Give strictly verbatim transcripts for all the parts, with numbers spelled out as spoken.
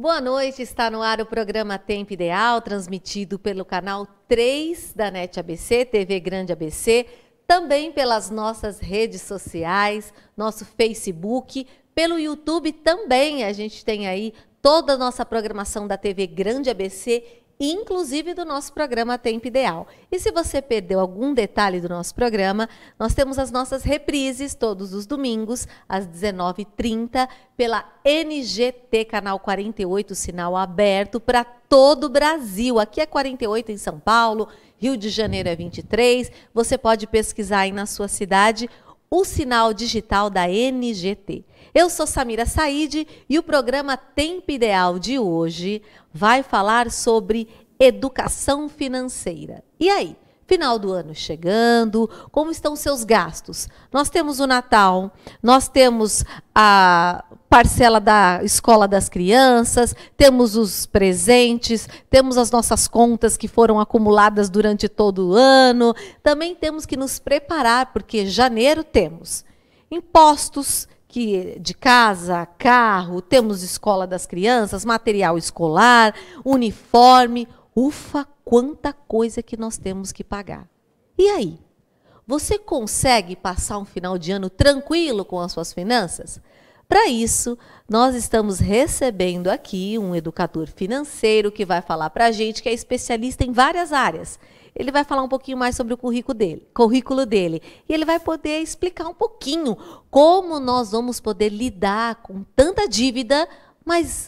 Boa noite, está no ar o programa Tempo Ideal, transmitido pelo canal três da NET A B C, T V Grande A B C, também pelas nossas redes sociais, nosso Facebook, pelo YouTube também. A gente tem aí toda a nossa programação da T V Grande A B C, inclusive do nosso programa Tempo Ideal. E se você perdeu algum detalhe do nosso programa, nós temos as nossas reprises todos os domingos, às dezenove e trinta, pela N G T, canal quarenta e oito, sinal aberto para todo o Brasil. Aqui é quarenta e oito em São Paulo, Rio de Janeiro é vinte e três. Você pode pesquisar aí na sua cidade o sinal digital da N G T. Eu sou Samira Said e o programa Tempo Ideal de hoje vai falar sobre educação financeira. E aí? Final do ano chegando, como estão seus gastos? Nós temos o Natal, nós temos a parcela da escola das crianças, temos os presentes, temos as nossas contas que foram acumuladas durante todo o ano. Também temos que nos preparar, porque janeiro temos impostos que, de casa, carro, temos escola das crianças, material escolar, uniforme. Ufa, quanta coisa que nós temos que pagar. E aí? Você consegue passar um final de ano tranquilo com as suas finanças? Para isso, nós estamos recebendo aqui um educador financeiro que vai falar para a gente, que é especialista em várias áreas. Ele vai falar um pouquinho mais sobre o currículo dele, currículo dele. E ele vai poder explicar um pouquinho como nós vamos poder lidar com tanta dívida, mas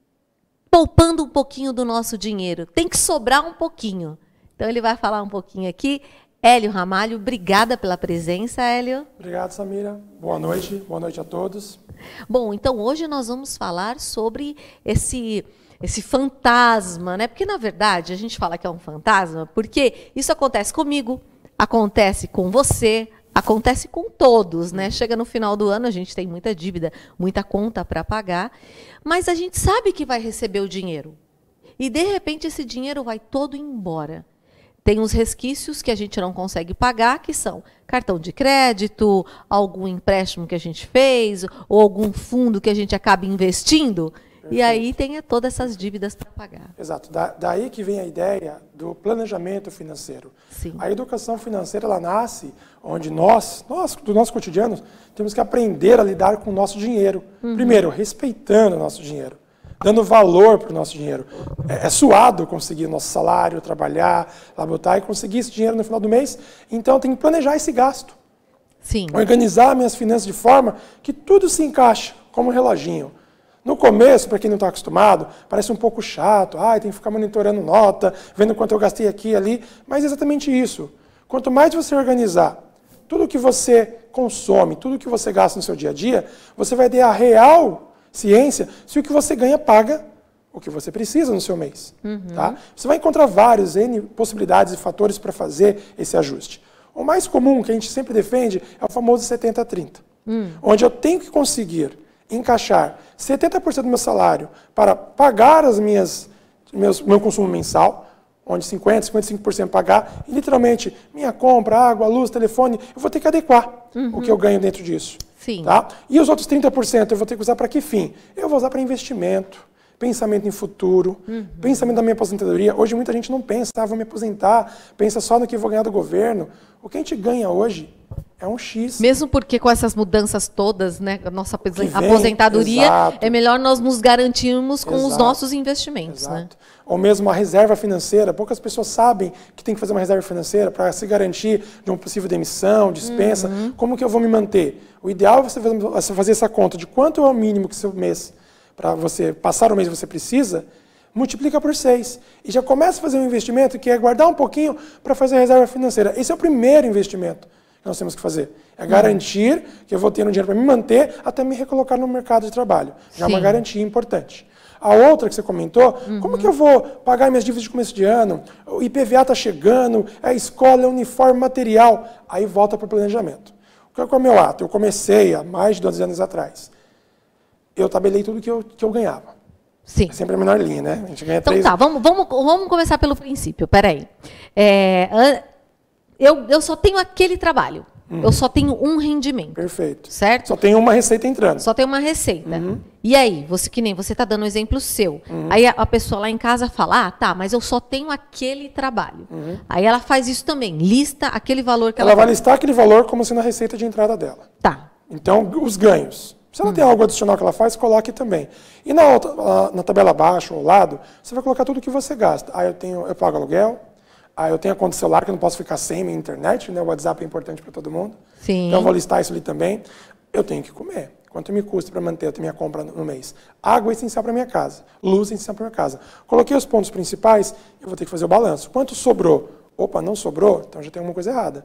poupando um pouquinho do nosso dinheiro. Tem que sobrar um pouquinho. Então, ele vai falar um pouquinho aqui. Hélio Ramalho, obrigada pela presença, Hélio. Obrigado, Samira. Boa noite. Boa noite a todos. Bom, então, hoje nós vamos falar sobre esse, esse fantasma, né? Porque, na verdade, a gente fala que é um fantasma porque isso acontece comigo, acontece com você, acontece com todos, né? Chega no final do ano, a gente tem muita dívida, muita conta para pagar, mas a gente sabe que vai receber o dinheiro. E, de repente, esse dinheiro vai todo embora. Tem os resquícios que a gente não consegue pagar, que são cartão de crédito, algum empréstimo que a gente fez, ou algum fundo que a gente acaba investindo. Perfeito. E aí tem todas essas dívidas para pagar. Exato. Da, daí que vem a ideia do planejamento financeiro. Sim. A educação financeira, ela nasce onde nós, nós, do nosso cotidiano, temos que aprender a lidar com o nosso dinheiro. Uhum. Primeiro, respeitando o nosso dinheiro, dando valor para o nosso dinheiro. É, é suado conseguir o nosso salário, trabalhar, labutar e conseguir esse dinheiro no final do mês. Então, tem que planejar esse gasto. Sim. Organizar minhas finanças de forma que tudo se encaixa, como um reloginho. No começo, para quem não está acostumado, parece um pouco chato. Ah, tem que ficar monitorando nota, vendo quanto eu gastei aqui e ali. Mas é exatamente isso. Quanto mais você organizar tudo que você consome, tudo que você gasta no seu dia a dia, você vai ter a real ciência se o que você ganha paga o que você precisa no seu mês. Uhum. Tá? Você vai encontrar vários N possibilidades e fatores para fazer esse ajuste. O mais comum, que a gente sempre defende, é o famoso setenta trinta. Hum. Onde eu tenho que conseguir encaixar setenta por cento do meu salário para pagar as minhas, meus, meu consumo mensal, onde cinquenta por cento, cinquenta e cinco por cento pagar, e literalmente minha compra, água, luz, telefone, eu vou ter que adequar uhum. o que eu ganho dentro disso. Sim. Tá? E os outros trinta por cento eu vou ter que usar para que fim? Eu vou usar para investimento, pensamento em futuro, uhum. pensamento da minha aposentadoria. Hoje muita gente não pensa, ah, vou me aposentar, pensa só no que eu vou ganhar do governo. O que a gente ganha hoje é um X. Mesmo porque com essas mudanças todas, né, a nossa vem, aposentadoria, exato. É melhor nós nos garantirmos com exato. Os nossos investimentos. Exato. Né? Ou mesmo a reserva financeira. Poucas pessoas sabem que tem que fazer uma reserva financeira para se garantir de uma possível demissão, dispensa. Uhum. Como que eu vou me manter? O ideal é você fazer essa conta de quanto é o mínimo que seu mês, para você passar o mês que você precisa, multiplica por seis. E já começa a fazer um investimento que é guardar um pouquinho para fazer a reserva financeira. Esse é o primeiro investimento que nós temos que fazer. É garantir uhum. que eu vou ter um dinheiro para me manter até me recolocar no mercado de trabalho. Já é uma garantia importante. A outra que você comentou, uhum. como que eu vou pagar minhas dívidas de começo de ano? O I P V A está chegando, é escola, é uniforme, material. Aí volta para o planejamento. Qual é o meu ato? Eu comecei há mais de doze anos atrás. Eu tabelei tudo que eu, que eu ganhava. Sim. É sempre a menor linha, né? A gente ganha então três... tá, vamos, vamos, vamos começar pelo princípio. Peraí. É, eu, eu só tenho aquele trabalho. Uhum. Eu só tenho um rendimento. Perfeito. Certo? Só tem uma receita entrando. Só tem uma receita. Uhum. E aí, você que nem você está dando um exemplo seu. Uhum. Aí a, a pessoa lá em casa fala, ah, tá, mas eu só tenho aquele trabalho. Uhum. Aí ela faz isso também, lista aquele valor que ela... Ela vai listar aquele valor como sendo a receita de entrada dela. Tá. Então, os ganhos. Se ela uhum. tem algo adicional que ela faz, coloque também. E na, na tabela abaixo, ao lado, você vai colocar tudo o que você gasta. Ah, eu, tenho, eu pago aluguel. Ah, eu tenho a conta de celular que eu não posso ficar sem minha internet, né? O WhatsApp é importante para todo mundo. Sim. Então eu vou listar isso ali também. Eu tenho que comer. Quanto me custa para manter a minha compra no mês? Água é essencial para minha casa. Luz é essencial para minha casa. Coloquei os pontos principais, eu vou ter que fazer o balanço. Quanto sobrou? Opa, não sobrou? Então já tem alguma coisa errada.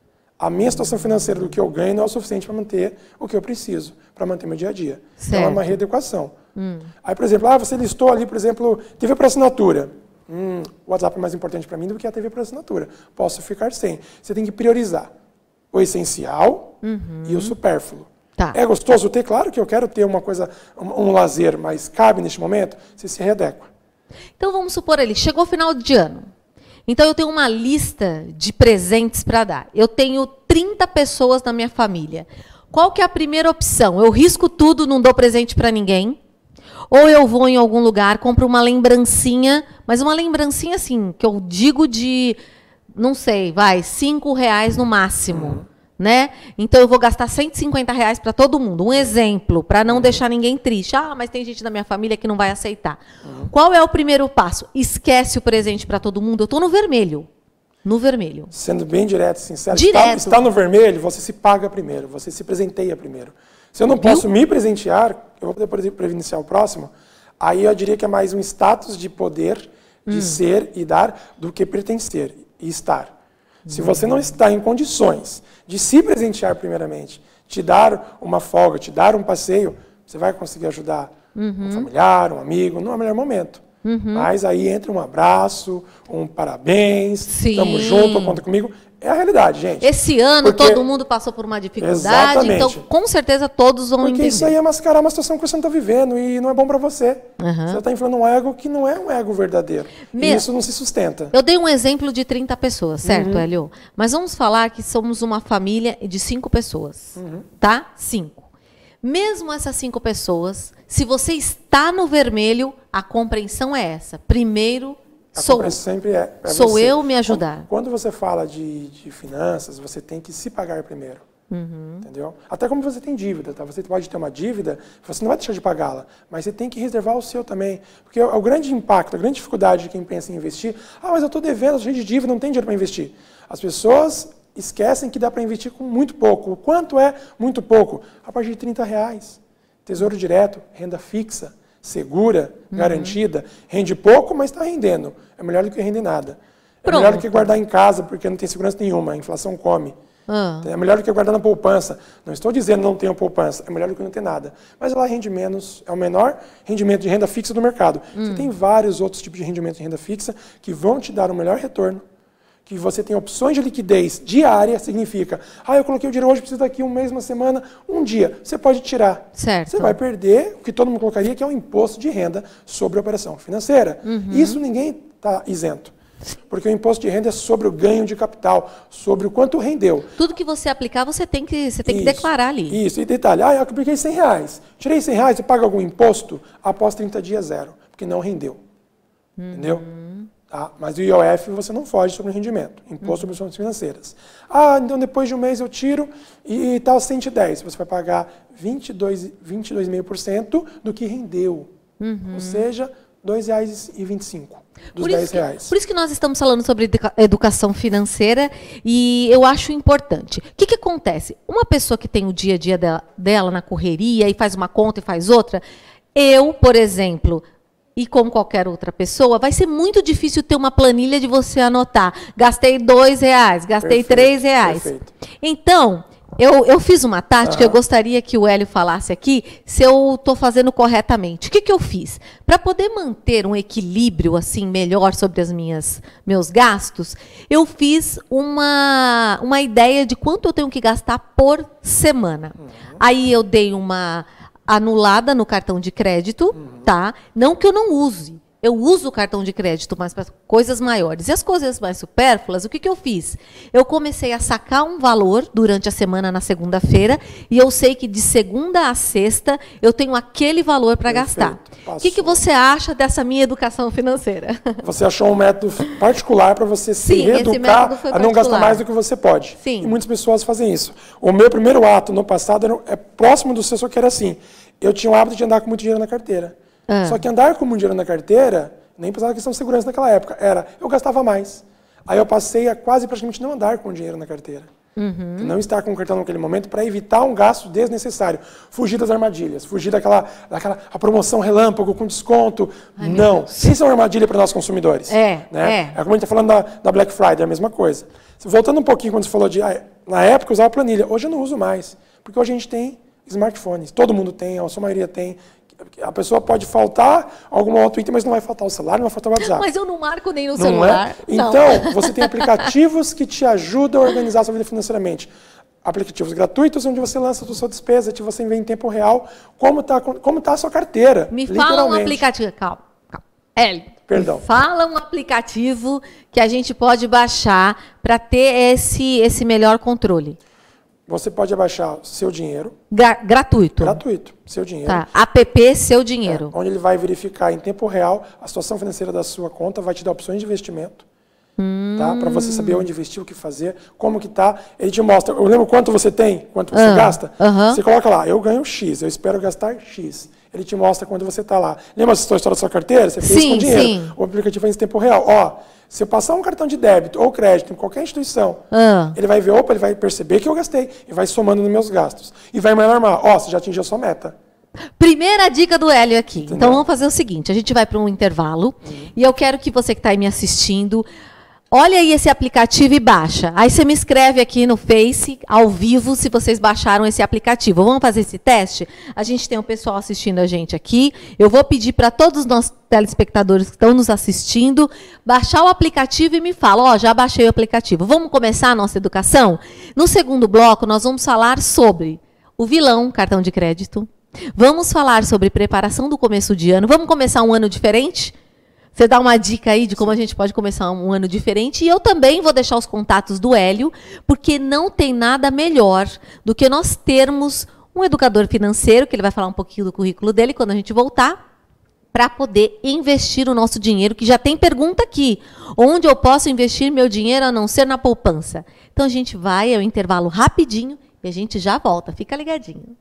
A minha situação financeira do que eu ganho não é o suficiente para manter o que eu preciso, para manter meu dia a dia. Certo. Então é uma readequação. Hum. Aí, por exemplo, ah, você listou ali, por exemplo, T V por assinatura. Hum, o WhatsApp é mais importante para mim do que a T V por assinatura. Posso ficar sem. Você tem que priorizar o essencial uhum. e o supérfluo. Tá. É gostoso ter? Claro que eu quero ter uma coisa, um, um lazer, mas cabe neste momento? Você se readequa. Então vamos supor ali, chegou o final de ano. Então eu tenho uma lista de presentes para dar. Eu tenho trinta pessoas na minha família. Qual que é a primeira opção? Eu risco tudo, não dou presente para ninguém? Ou eu vou em algum lugar, compro uma lembrancinha, mas uma lembrancinha assim, que eu digo de, não sei, vai, cinco reais no máximo. Uhum. Né? Então eu vou gastar cento e cinquenta reais para todo mundo. Um exemplo, para não uhum. deixar ninguém triste. Ah, mas tem gente da minha família que não vai aceitar. Uhum. Qual é o primeiro passo? Esquece o presente para todo mundo. Eu estou no vermelho. No vermelho. Sendo bem direto e sincero, direto. Está, está no vermelho, você se paga primeiro, você se presenteia primeiro. Se eu não Viu? posso me presentear, eu vou poder previdenciar o próximo, aí eu diria que é mais um status de poder, de hum. ser e dar, do que pertencer e estar. Se você não está em condições de se presentear primeiramente, te dar uma folga, te dar um passeio, você vai conseguir ajudar uhum. um familiar, um amigo, no melhor momento. Uhum. Mas aí entra um abraço, um parabéns, estamos juntos, conta comigo. É a realidade, gente. Esse ano Porque... todo mundo passou por uma dificuldade, Exatamente. Então com certeza todos vão Porque entender. Porque isso aí é mascarar uma situação que você não está vivendo e não é bom para você. Uhum. Você está inflando um ego que não é um ego verdadeiro. Me... E isso não se sustenta. Eu dei um exemplo de trinta pessoas, certo, uhum. Hélio? Mas vamos falar que somos uma família de cinco pessoas, uhum. tá? Cinco. Mesmo essas cinco pessoas, se você está no vermelho, a compreensão é essa. Primeiro, a sou, sempre é, é sou você. eu me ajudar. Quando, quando você fala de, de finanças, você tem que se pagar primeiro. Uhum. Entendeu? Até como você tem dívida, tá? Você pode ter uma dívida, você não vai deixar de pagá-la, mas você tem que reservar o seu também. Porque o, o grande impacto, a grande dificuldade de quem pensa em investir, ah, mas eu estou devendo, cheio de dívida, não tem dinheiro para investir. As pessoas esquecem que dá para investir com muito pouco. O quanto é muito pouco? A partir de trinta reais. Tesouro direto, renda fixa, segura, uhum. garantida. Rende pouco, mas está rendendo. É melhor do que render nada. É Pronto. melhor do que guardar em casa, porque não tem segurança nenhuma. A inflação come. Ah. É melhor do que guardar na poupança. Não estou dizendo que não tenha poupança. É melhor do que não ter nada. Mas ela rende menos. É o menor rendimento de renda fixa do mercado. Hum. Você tem vários outros tipos de rendimento de renda fixa que vão te dar o melhor retorno. Que você tem opções de liquidez diária, significa, ah, eu coloquei o dinheiro hoje, preciso daqui um mês, uma semana, um dia. Você pode tirar. Certo. Você vai perder o que todo mundo colocaria, que é o imposto de renda sobre a operação financeira. Uhum. Isso ninguém está isento. Porque o imposto de renda é sobre o ganho de capital, sobre o quanto rendeu. Tudo que você aplicar, você tem que, você tem que declarar ali. Isso, e detalhe, ah, eu apliquei cem reais. Tirei cem reais, você paga algum imposto? Após trinta dias, zero. Porque não rendeu. Uhum. Entendeu? Tá? Mas o I O F você não foge sobre o rendimento, imposto sobre operações financeiras. Ah, então depois de um mês eu tiro e está cento e dez. Você vai pagar vinte e dois vírgula cinco por cento do que rendeu. Uhum. Ou seja, dois reais e vinte e cinco dos dez reais. Por isso que nós estamos falando sobre educação financeira e eu acho importante. O que, que acontece? Uma pessoa que tem o dia a dia dela, dela na correria e faz uma conta e faz outra, eu, por exemplo... E como qualquer outra pessoa, vai ser muito difícil ter uma planilha de você anotar. Gastei dois reais, gastei perfeito, três reais. Perfeito. Então, eu, eu fiz uma tática, ah. eu gostaria que o Hélio falasse aqui se eu estou fazendo corretamente. O que, que eu fiz? Para poder manter um equilíbrio assim melhor sobre os meus gastos, eu fiz uma, uma ideia de quanto eu tenho que gastar por semana. Uhum. Aí eu dei uma... anulada no cartão de crédito, uhum. tá? Não que eu não use. eu uso o cartão de crédito, mas para coisas maiores. E as coisas mais supérfluas, o que, que eu fiz? Eu comecei a sacar um valor durante a semana na segunda-feira e eu sei que de segunda a sexta eu tenho aquele valor para gastar. O que, que você acha dessa minha educação financeira? Você achou um método particular para você se Sim, reeducar a não gastar mais do que você pode. Sim. E muitas pessoas fazem isso. O meu primeiro ato no passado era, é próximo do seu, só que era assim. Eu tinha o hábito de andar com muito dinheiro na carteira. Ah. Só que andar com muito dinheiro na carteira, nem pensava na questão de segurança naquela época, era, eu gastava mais. Aí eu passei a quase praticamente não andar com dinheiro na carteira. Uhum. Não estar com o cartão naquele momento para evitar um gasto desnecessário. Fugir das armadilhas, fugir daquela, daquela a promoção relâmpago com desconto. Ai, não, isso é uma armadilha para nós consumidores. É, né? é. É como a gente está falando da, da Black Friday, é a mesma coisa. Voltando um pouquinho quando você falou de... Ah, na época eu usava planilha, hoje eu não uso mais. Porque hoje a gente tem smartphones, todo mundo tem, a sua maioria tem. A pessoa pode faltar algum outro item, mas não vai faltar o celular, não vai faltar o WhatsApp. Mas eu não marco nem no não celular. É? Então, não. Você tem aplicativos que te ajudam a organizar a sua vida financeiramente. Aplicativos gratuitos, onde você lança a sua despesa, que você vê em tempo real como está como tá a sua carteira. Me fala um aplicativo. Calma, calma. Hélio, Perdão. Me fala um aplicativo que a gente pode baixar para ter esse, esse melhor controle. Você pode abaixar Seu Dinheiro. Gra gratuito. Gratuito, Seu Dinheiro. Tá. App Seu Dinheiro. É, onde ele vai verificar em tempo real a situação financeira da sua conta, vai te dar opções de investimento. Hum. Tá? Para você saber onde investir, o que fazer, como que tá. Ele te mostra, eu lembro quanto você tem, quanto você ah, gasta. Uh-huh. Você coloca lá, eu ganho X, eu espero gastar X. Ele te mostra quando você está lá. Lembra essa história da sua carteira? Você fez sim, com dinheiro. Sim. O aplicativo faz em tempo real. Ó, se eu passar um cartão de débito ou crédito em qualquer instituição, ah. ele vai ver, opa, ele vai perceber que eu gastei e vai somando nos meus gastos. E vai me alarmar, ó, você já atingiu a sua meta. Primeira dica do Hélio aqui. Entendeu? Então vamos fazer o seguinte, a gente vai para um intervalo uhum. e eu quero que você que está aí me assistindo, olha aí esse aplicativo e baixa. Aí você me escreve aqui no Face, ao vivo, se vocês baixaram esse aplicativo. Vamos fazer esse teste? A gente tem um pessoal assistindo a gente aqui. Eu vou pedir para todos os nossos telespectadores que estão nos assistindo, baixar o aplicativo e me fala, ó, oh, já baixei o aplicativo. Vamos começar a nossa educação? No segundo bloco, nós vamos falar sobre o vilão, cartão de crédito. Vamos falar sobre preparação do começo de ano. Vamos começar um ano diferente? Você dá uma dica aí de como a gente pode começar um ano diferente. E eu também vou deixar os contatos do Hélio, porque não tem nada melhor do que nós termos um educador financeiro, que ele vai falar um pouquinho do currículo dele quando a gente voltar, para poder investir o nosso dinheiro, que já tem pergunta aqui. Onde eu posso investir meu dinheiro a não ser na poupança? Então a gente vai ao intervalo rapidinho e a gente já volta. Fica ligadinho.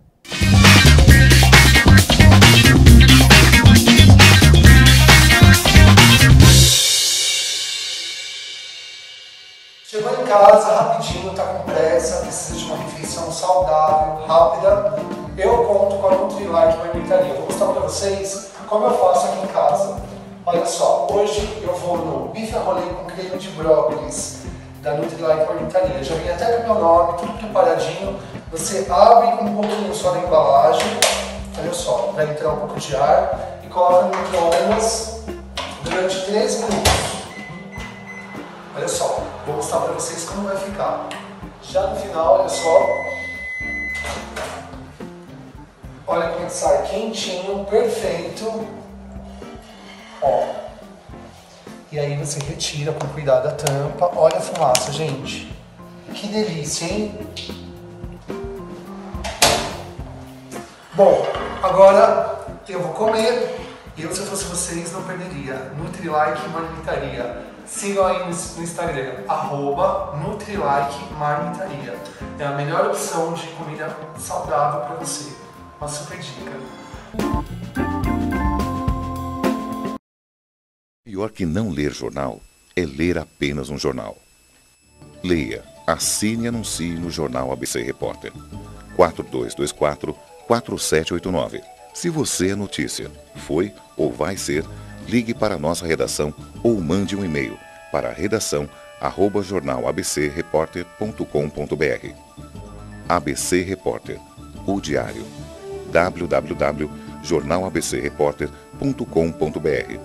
Chegou em casa rapidinho, está com pressa, precisa de uma refeição saudável, rápida. Eu conto com a Nutrilite Marmitaria. Vou mostrar para vocês como eu faço aqui em casa. Olha só, hoje eu vou no bife a rolê com creme de brócolis da Nutrilite Marmitaria. Já vem até com o meu nome, tudo preparadinho. Você abre um pouquinho só da embalagem, olha só, vai entrar um pouco de ar e coloca no micro-ondas durante três minutos. Olha só, vou mostrar para vocês como vai ficar. Já no final, olha só. Olha como sai quentinho, perfeito. Ó. E aí você retira com cuidado a tampa. Olha a fumaça, gente. Que delícia, hein? Bom, agora eu vou comer. Eu, se eu fosse vocês, não perderia. Nutrilike Marmitaria. Sigam aí no Instagram, arroba Nutrilike Marmitaria. É a melhor opção de comida saudável para você. Uma super dica. Pior que não ler jornal é ler apenas um jornal. Leia, assine e anuncie no Jornal A B C Repórter. quatro dois dois quatro, quatro sete oito nove. Se você é notícia, foi ou vai ser, ligue para a nossa redação ou mande um e-mail para redação arroba jornal a b c repórter ponto com ponto b r. A B C Repórter, o diário. w w w ponto jornal a b c repórter ponto com ponto b r.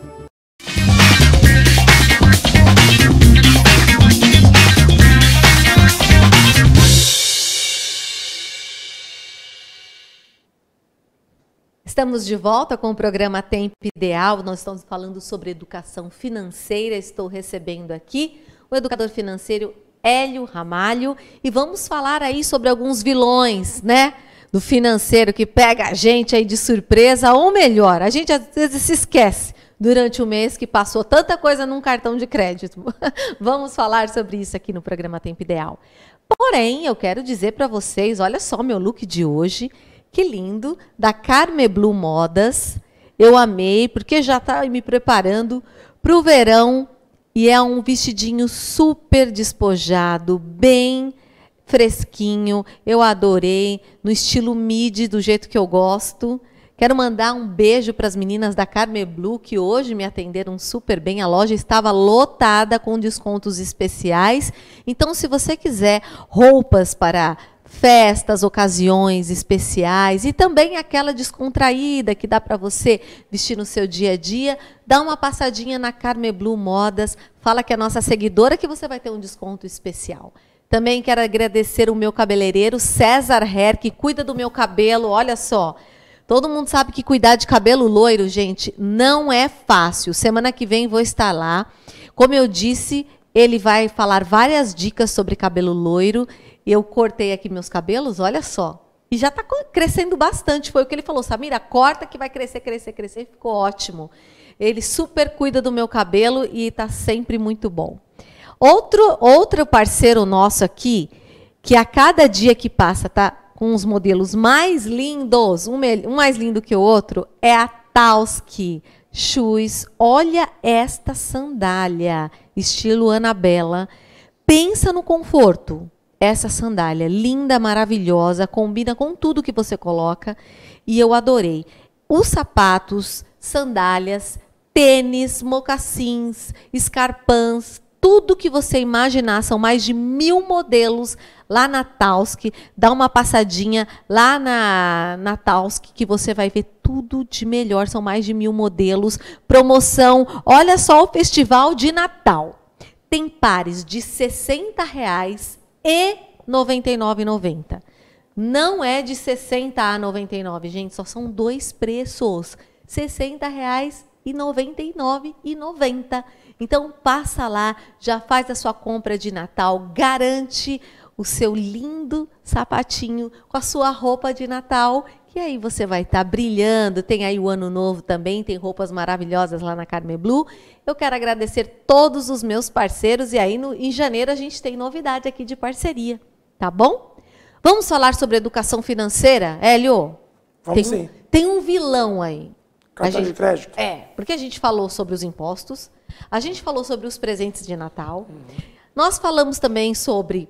Estamos de volta com o programa Tempo Ideal. Nós estamos falando sobre educação financeira. Estou recebendo aqui o educador financeiro Hélio Ramalho e vamos falar aí sobre alguns vilões, né, do financeiro que pega a gente aí de surpresa, ou melhor, a gente às vezes se esquece durante o mês que passou tanta coisa num cartão de crédito. Vamos falar sobre isso aqui no programa Tempo Ideal. Porém, eu quero dizer para vocês, olha só meu look de hoje. Que lindo, da Carme Blue Modas. Eu amei, porque já está me preparando para o verão. E é um vestidinho super despojado, bem fresquinho. Eu adorei, no estilo midi, do jeito que eu gosto. Quero mandar um beijo para as meninas da Carme Blue, que hoje me atenderam super bem. A loja estava lotada com descontos especiais. Então, se você quiser roupas para festas, ocasiões especiais e também aquela descontraída que dá para você vestir no seu dia a dia, dá uma passadinha na Carme Blue Modas, fala que é nossa seguidora que você vai ter um desconto especial. Também quero agradecer o meu cabeleireiro César Herr, que cuida do meu cabelo, olha só. Todo mundo sabe que cuidar de cabelo loiro, gente, não é fácil. Semana que vem vou estar lá. Como eu disse, ele vai falar várias dicas sobre cabelo loiro. Eu cortei aqui meus cabelos, olha só. E já está crescendo bastante. Foi o que ele falou, Samira, corta que vai crescer, crescer, crescer. Ficou ótimo. Ele super cuida do meu cabelo e está sempre muito bom. Outro, outro parceiro nosso aqui, que a cada dia que passa está com os modelos mais lindos, um, um mais lindo que o outro, é a Tauski Shoes. Olha esta sandália, estilo Anabela. Pensa no conforto. Essa sandália linda, maravilhosa, combina com tudo que você coloca e eu adorei. Os sapatos, sandálias, tênis, mocassins, escarpãs, tudo que você imaginar, são mais de mil modelos lá na Tauski. Dá uma passadinha lá na, na Tauski que você vai ver tudo de melhor, são mais de mil modelos. Promoção, olha só o festival de Natal. Tem pares de sessenta reais e noventa e nove reais e noventa centavos. Não é de sessenta a noventa e nove, gente, só são dois preços. sessenta reais e noventa e nove reais e noventa centavos. Então passa lá, já faz a sua compra de Natal, garante o seu lindo sapatinho com a sua roupa de Natal, que aí você vai estar brilhando. Tem aí o Ano Novo também, tem roupas maravilhosas lá na Carme Blue. Eu quero agradecer todos os meus parceiros e aí no, em janeiro a gente tem novidade aqui de parceria, tá bom? Vamos falar sobre educação financeira, Hélio? Vamos tem, sim. Tem um vilão aí. Cartão gente, de crédito? É, porque a gente falou sobre os impostos, a gente falou sobre os presentes de Natal, uhum. Nós falamos também sobre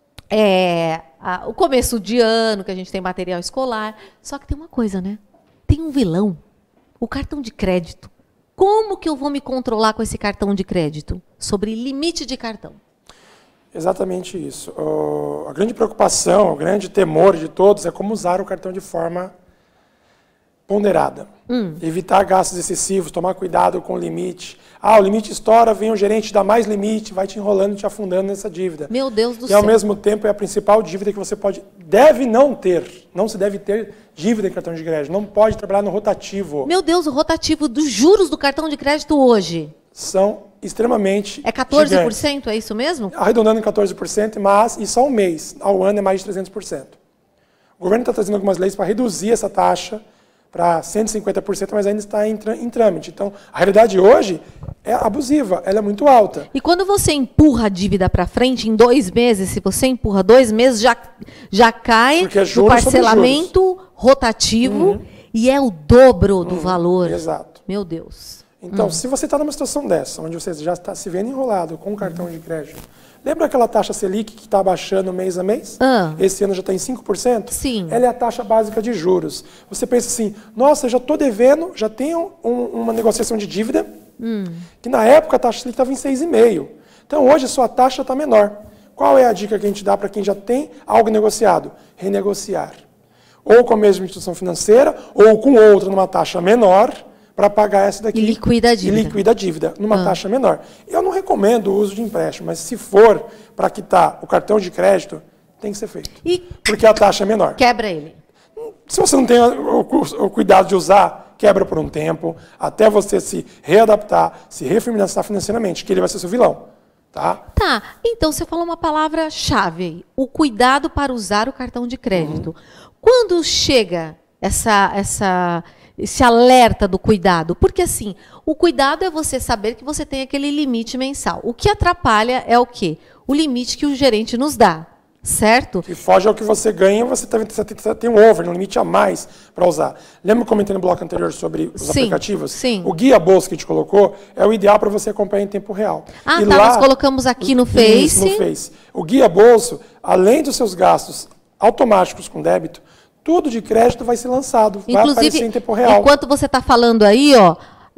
é, a, o começo de ano, que a gente tem material escolar, só que tem uma coisa, né? Tem um vilão, o cartão de crédito. Como que eu vou me controlar com esse cartão de crédito? Sobre limite de cartão. Exatamente isso. O, a grande preocupação, o grande temor de todos é como usar o cartão de forma ponderada. Hum. Evitar gastos excessivos, tomar cuidado com o limite. Ah, o limite estoura, vem o gerente, dá mais limite, vai te enrolando, te afundando nessa dívida. Meu Deus do e, céu. E ao mesmo tempo é a principal dívida que você pode, deve não ter. Não se deve ter dívida em cartão de crédito. Não pode trabalhar no rotativo. Meu Deus, o rotativo dos juros do cartão de crédito hoje são extremamente É quatorze por cento, gigantes. É isso mesmo? Arredondando em quatorze por cento, mas e só um mês. Ao ano é mais de trezentos por cento. O governo está trazendo algumas leis para reduzir essa taxa para cento e cinquenta por cento, mas ainda está em, em trâmite. Então, a realidade hoje é abusiva, ela é muito alta. E quando você empurra a dívida para frente, em dois meses, se você empurra dois meses, já, já cai Porque é o parcelamento rotativo uhum. e é o dobro do uhum. valor. Exato. Meu Deus. Então, uhum. se você está numa situação dessa, onde você já está se vendo enrolado com um cartão uhum. de crédito, lembra aquela taxa Selic que está baixando mês a mês? Ah. Esse ano já está em cinco por cento? Sim. Ela é a taxa básica de juros. Você pensa assim, nossa, eu já estou devendo, já tenho um, uma negociação de dívida, hum. que na época a taxa Selic estava em seis vírgula cinco por cento. Então hoje a sua taxa está menor. Qual é a dica que a gente dá para quem já tem algo negociado? Renegociar. Ou com a mesma instituição financeira, ou com outra numa taxa menor, para pagar essa daqui. E liquida a dívida. E liquida a dívida, numa ah. taxa menor. Eu não recomendo o uso de empréstimo, mas se for para quitar o cartão de crédito, tem que ser feito. E porque a taxa é menor. Quebra ele. se você não tem o, o, o cuidado de usar, quebra por um tempo, até você se readaptar, se refinanciar financeiramente, que ele vai ser seu vilão. Tá? Tá, então você falou uma palavra-chave aí, o cuidado para usar o cartão de crédito. Uhum. Quando chega essa, essa, esse alerta do cuidado? Porque assim, o cuidado é você saber que você tem aquele limite mensal. O que atrapalha é o quê? O limite que o gerente nos dá. Certo? Que foge ao que você ganha, você tem um over, um limite a mais para usar. Lembra que eu comentei no bloco anterior sobre os sim, aplicativos? Sim. O guia bolsa que a gente colocou é o ideal para você acompanhar em tempo real. Ah, e tá, lá, nós colocamos aqui no Face. Isso, no Face. O guia bolso, além dos seus gastos automáticos com débito, tudo de crédito vai ser lançado, inclusive, vai aparecer em tempo real. Enquanto você está falando aí, ó,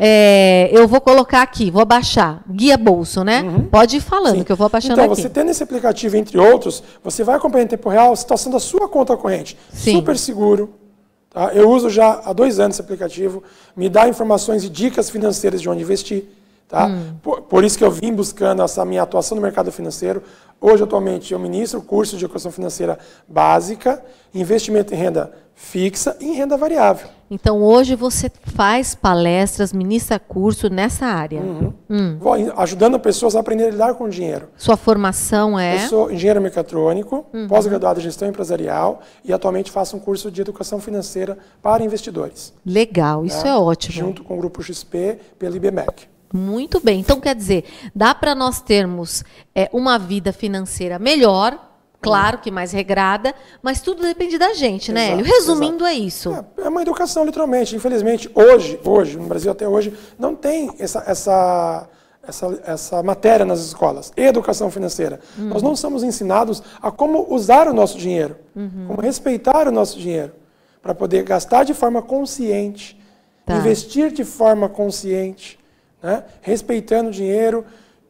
É, eu vou colocar aqui, vou baixar, guia bolso, né? Uhum. Pode ir falando, sim, que eu vou abaixando então, aqui. Então, você tendo esse aplicativo, entre outros, você vai acompanhar em tempo real a situação da sua conta corrente. Sim. Super seguro. Tá? Eu uso já há dois anos esse aplicativo, me dá informações e dicas financeiras de onde investir. Tá? Hum. Por, por isso que eu vim buscando essa minha atuação no mercado financeiro. Hoje, atualmente, eu ministro curso de educação financeira básica, investimento em renda fixa e em renda variável. Então, hoje você faz palestras, ministra curso nessa área. Uhum. Hum. Vou ajudando pessoas a aprender a lidar com o dinheiro. Sua formação é? Eu sou engenheiro mecatrônico, uhum. pós-graduado em gestão empresarial e atualmente faço um curso de educação financeira para investidores. Legal, isso é, é ótimo. Junto com o Grupo X P, pela I B M E C. Muito bem. Então, quer dizer, dá para nós termos é, uma vida financeira melhor, claro que mais regrada, mas tudo depende da gente, né, Hélio? Resumindo, exato. É isso. É, é uma educação, literalmente. Infelizmente, hoje, hoje, no Brasil até hoje, não tem essa, essa, essa, essa matéria nas escolas. Educação financeira. Uhum. Nós não somos ensinados a como usar o nosso dinheiro, uhum. como respeitar o nosso dinheiro, para poder gastar de forma consciente, tá. investir de forma consciente, né? Respeitando o dinheiro.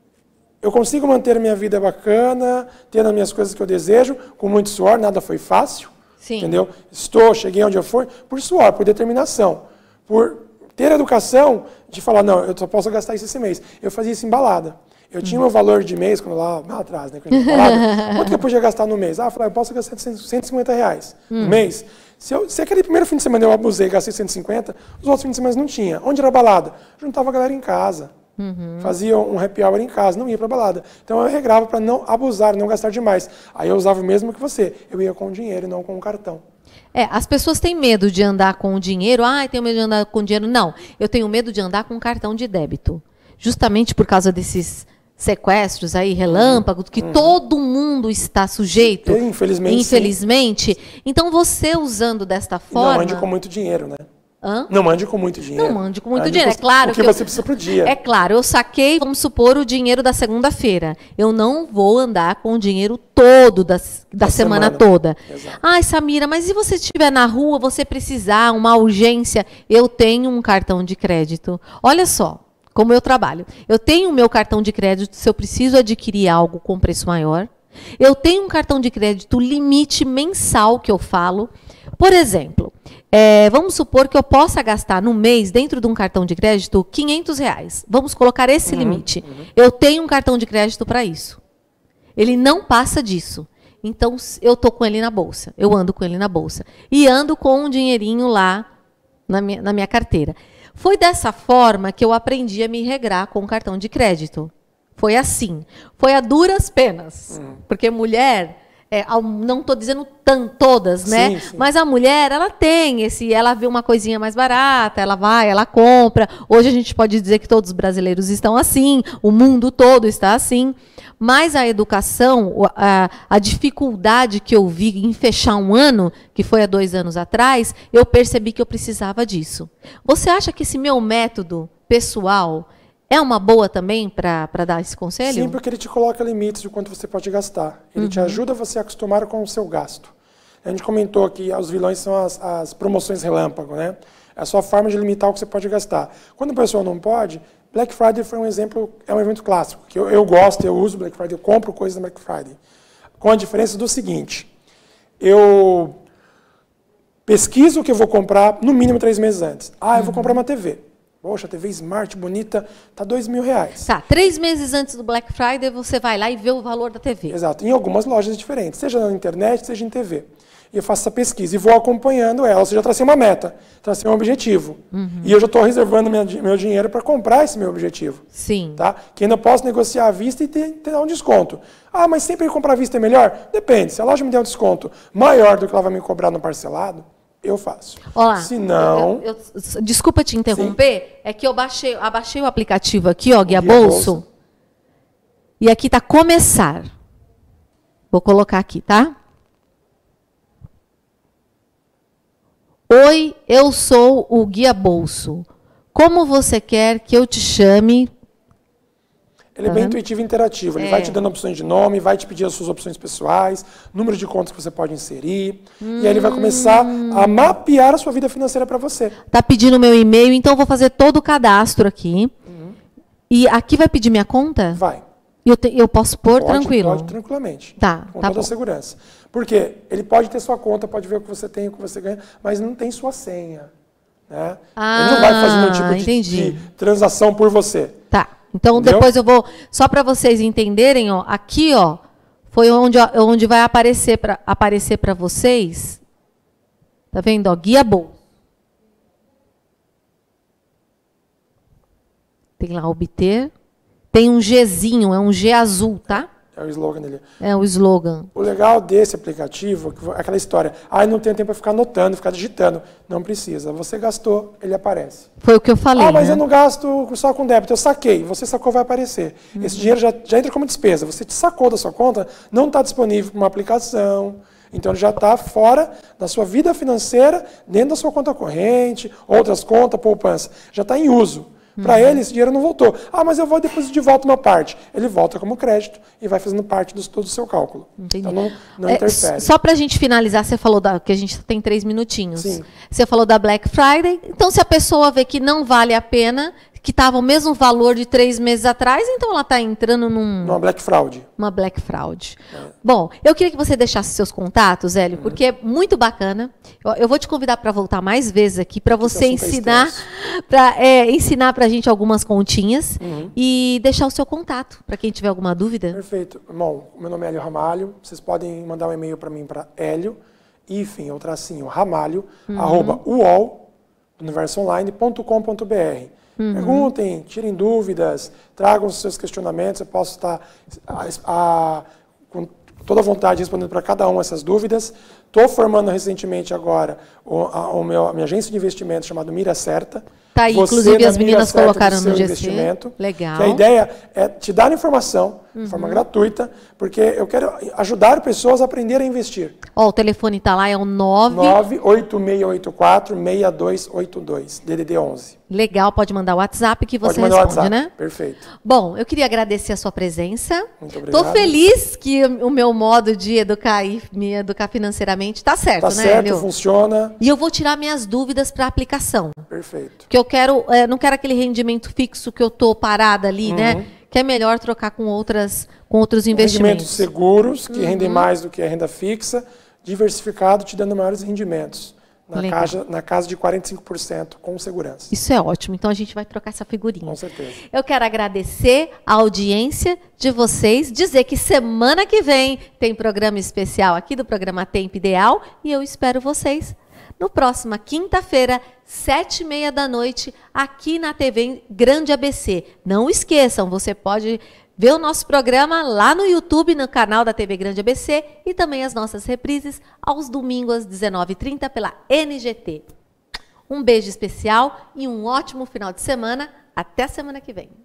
Eu consigo manter a minha vida bacana, tendo as minhas coisas que eu desejo, com muito suor, nada foi fácil. Sim. Entendeu? Estou, cheguei onde eu fui, por suor, por determinação, por ter educação de falar, não, eu só posso gastar isso esse mês. Eu fazia isso em balada. Eu tinha o meu valor de mês, quando lá, lá atrás, né, quando eu balada, quanto que eu podia gastar no mês? Ah, eu falei, eu posso gastar cento e cinquenta reais hum. no mês. Se, eu, se aquele primeiro fim de semana eu abusei e gastei cento e cinquenta, os outros fins de semana não tinha. Onde era balada? Juntava a galera em casa. Uhum. Fazia um happy hour em casa, não ia para balada. Então eu regrava para não abusar, não gastar demais. Aí eu usava o mesmo que você. Eu ia com o dinheiro e não com o cartão. É, as pessoas têm medo de andar com o dinheiro. Ah, eu tenho medo de andar com o dinheiro. Não, eu tenho medo de andar com cartão de débito. Justamente por causa desses sequestros aí, relâmpagos, que uhum. todo mundo está sujeito. Infelizmente. Infelizmente. Sim. Então você usando desta forma. E não ande com muito dinheiro, né? Hã? Não mande com muito dinheiro. Não mande com muito ande dinheiro, com, é claro. O que, que você eu, precisa pro dia. É claro, eu saquei, vamos supor, o dinheiro da segunda-feira. Eu não vou andar com o dinheiro todo da, da, da semana, semana toda. Exato. Ai, Samira, mas se você estiver na rua, você precisar, uma urgência, eu tenho um cartão de crédito. Olha só como eu trabalho. Eu tenho o meu cartão de crédito se eu preciso adquirir algo com preço maior. Eu tenho um cartão de crédito limite mensal que eu falo. Por exemplo, é, vamos supor que eu possa gastar no mês, dentro de um cartão de crédito, quinhentos reais. Vamos colocar esse uhum, limite. Uhum. Eu tenho um cartão de crédito para isso. Ele não passa disso. Então, eu estou com ele na bolsa. Eu ando com ele na bolsa. E ando com um dinheirinho lá na minha, na minha carteira. Foi dessa forma que eu aprendi a me regrar com o cartão de crédito. Foi assim. Foi a duras penas. Uhum. Porque mulher... É, não estou dizendo tan, todas, né? Sim, sim. Mas a mulher, ela tem esse, ela vê uma coisinha mais barata, ela vai, ela compra. Hoje a gente pode dizer que todos os brasileiros estão assim, o mundo todo está assim. Mas a educação, a, a dificuldade que eu vi em fechar um ano, que foi há dois anos atrás, eu percebi que eu precisava disso. Você acha que esse meu método pessoal é uma boa também para dar esse conselho? Sim, porque ele te coloca limites de quanto você pode gastar. Ele uhum. te ajuda você a acostumar com o seu gasto. A gente comentou que os vilões são as, as promoções relâmpago, né? É a sua forma de limitar o que você pode gastar. Quando a pessoa não pode, Black Friday foi um exemplo, é um evento clássico, que eu, eu gosto, eu uso Black Friday, eu compro coisas na Black Friday. Com a diferença do seguinte, eu pesquiso o que eu vou comprar no mínimo três meses antes. Ah, eu uhum. vou comprar uma T V. Poxa, T V Smart, bonita, tá dois mil reais. Tá, três meses antes do Black Friday, você vai lá e vê o valor da T V. Exato, em algumas lojas diferentes, seja na internet, seja em T V. E eu faço essa pesquisa e vou acompanhando ela. Ou seja, eu tracei uma meta, tracei um objetivo. Uhum. E eu já estou reservando minha, meu dinheiro para comprar esse meu objetivo. Sim. Tá? Que ainda posso negociar à vista e ter, ter um desconto. Ah, mas sempre comprar à vista é melhor? Depende. Se a loja me der um desconto maior do que ela vai me cobrar no parcelado, eu faço. Olá. Se não... Eu, eu, desculpa te interromper, sim. É que eu baixei, abaixei o aplicativo aqui, ó, Guia, Guia Bolso. Bolso. E aqui está começar. Vou colocar aqui, tá? Oi, eu sou o Guia Bolso. Como você quer que eu te chame? Ele é bem intuitivo e interativo. Ele é. vai te dando opções de nome, vai te pedir as suas opções pessoais, número de contas que você pode inserir. Hum. E aí ele vai começar a mapear a sua vida financeira para você. Tá pedindo meu e-mail, então eu vou fazer todo o cadastro aqui. Uhum. E aqui vai pedir minha conta? Vai. Eu, te, eu posso pôr pode, tranquilo? Pode, tranquilamente. Tá, com tá toda bom. a segurança. Porque ele pode ter sua conta, pode ver o que você tem, o que você ganha, mas não tem sua senha. Né? Ah, ele não vai fazer nenhum tipo de, de transação por você. Tá. Então, entendeu? Depois eu vou... Só para vocês entenderem, ó, aqui ó, foi onde, onde vai aparecer para aparecer para vocês. Tá vendo? Ó, Guia Bolso. Tem lá obter. Tem um Gzinho, é um G azul, tá? É o slogan dele. É o slogan. O legal desse aplicativo é aquela história. Ah, não tenho tempo para ficar anotando, ficar digitando. Não precisa. Você gastou, ele aparece. Foi o que eu falei. Ah, mas né? eu não gasto só com débito. Eu saquei. Você sacou, vai aparecer. Uhum. Esse dinheiro já, já entra como despesa. Você te sacou da sua conta, não está disponível para uma aplicação. Então, ele já está fora da sua vida financeira, dentro da sua conta corrente, outras contas, poupança. Já está em uso. Para uhum. ele, esse dinheiro não voltou. Ah, mas eu vou depois de volta uma parte. Ele volta como crédito e vai fazendo parte do, do seu cálculo. Entendi. Então, não, não é, interfere. Só para a gente finalizar, você falou da, que a gente tem três minutinhos. Sim. Você falou da Black Friday. Então, se a pessoa vê que não vale a pena, que estava o mesmo valor de três meses atrás, então ela está entrando num... Uma Black Fraud. Uma Black Fraud. É. Bom, eu queria que você deixasse seus contatos, Hélio, uhum. porque é muito bacana. Eu, eu vou te convidar para voltar mais vezes aqui, para você ensinar para é, ensinar para a gente algumas continhas uhum. e deixar o seu contato, para quem tiver alguma dúvida. Perfeito. Bom, meu nome é Hélio Ramalho. Vocês podem mandar um e-mail para mim para Hélio, hífen, ou tracinho, ramalho, uhum. arroba uol, universo online ponto com ponto br. Uhum. Perguntem, tirem dúvidas, tragam os seus questionamentos. Eu posso estar a, a, com toda a vontade respondendo para cada um essas dúvidas. Estou formando recentemente agora o, a, o meu, a minha agência de investimento chamada Mira Certa. Tá aí, inclusive as meninas colocaram no G C. Investimento. Legal. Que a ideia é te dar informação uhum. de forma gratuita, porque eu quero ajudar pessoas a aprenderem a investir. Ó, o telefone está lá, é o nove... nove oito seis oito quatro, seis dois oito dois, D D D onze. Legal, pode mandar o WhatsApp que você pode mandar responde, o WhatsApp. Né? Perfeito. Bom, eu queria agradecer a sua presença. Muito obrigado. Estou feliz que o meu modo de educar e me educar financeiramente está certo, tá né, certo, Hélio? Funciona. E eu vou tirar minhas dúvidas para aplicação. Perfeito. Que eu quero, é, não quero aquele rendimento fixo que eu tô parada ali, uhum. né? Que é melhor trocar com outras, com outros investimentos. Rendimentos seguros, que uhum. rendem mais do que a renda fixa, diversificado, te dando maiores rendimentos. Na casa, na casa de quarenta e cinco por cento, com segurança. Isso é ótimo. Então, a gente vai trocar essa figurinha. Com certeza. Eu quero agradecer a audiência de vocês, dizer que semana que vem tem programa especial aqui do programa Tempo Ideal e eu espero vocês no próxima quinta-feira, sete e meia da noite, aqui na T V Grande A B C. Não esqueçam, você pode ver o nosso programa lá no YouTube, no canal da T V Grande A B C e também as nossas reprises aos domingos às dezenove e trinta pela N G T. Um beijo especial e um ótimo final de semana. Até semana que vem.